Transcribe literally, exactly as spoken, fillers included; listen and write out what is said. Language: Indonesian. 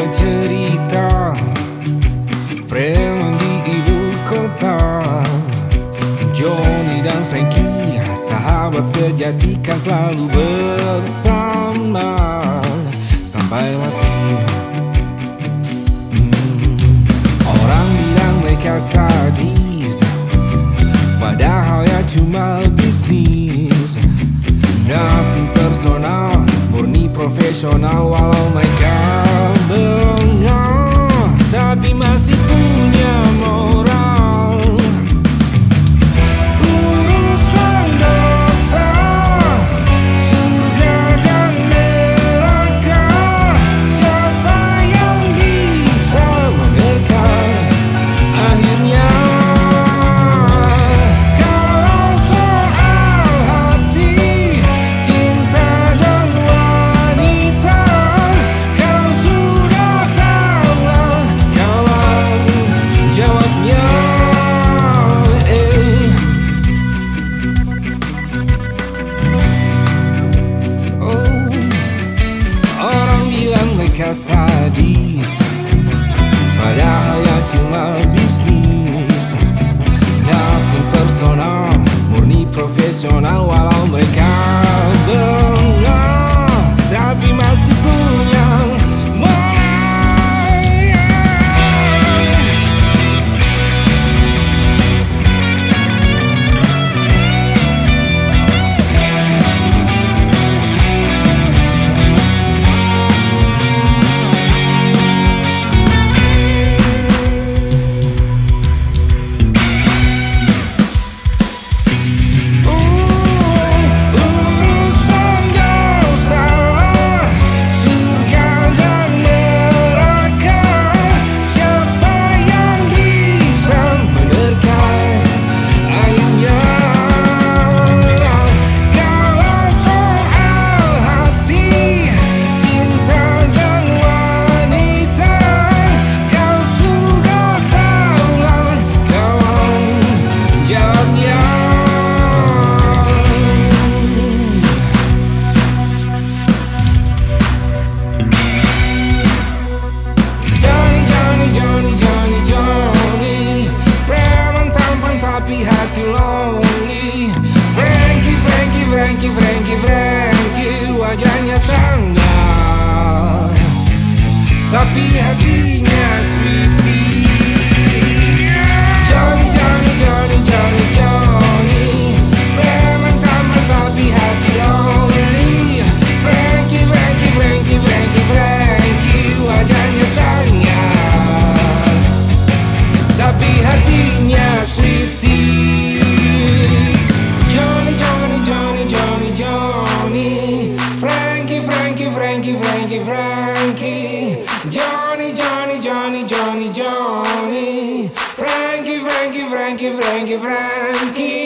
mulai cerita preman di ibu kota. Jonny dan Franky, sahabat sejati kan selalu bersama sampai mati. hmm. Orang bilang mereka sadis, padahal ya cuma bisnis. Nothing personal, murni profesional. Walau mereka bengong, tapi masih punya moral. Urusan dosa, surga dan neraka, siapa yang bisa menerka akhirnya? Sadis, padahal ya cuma bisnis. Nothing personal, murni profesional. Walau mereka bengong, tapi masih punya tapi hatinya sweetie. Jonny, Jonny, Jonny, Jonny, Jonny, preman tampan tapi hati lonely. Franky, Franky, Franky, Franky, Franky, wajahnya sangat, tapi hatinya sweetie. Jonny, Jonny, Jonny, Jonny, Jonny, Franky, Franky, Franky, Franky, Franky, Jonny, Jonny, Jonny, Jonny, Jonny, Franky, Franky, Franky, Franky, Franky.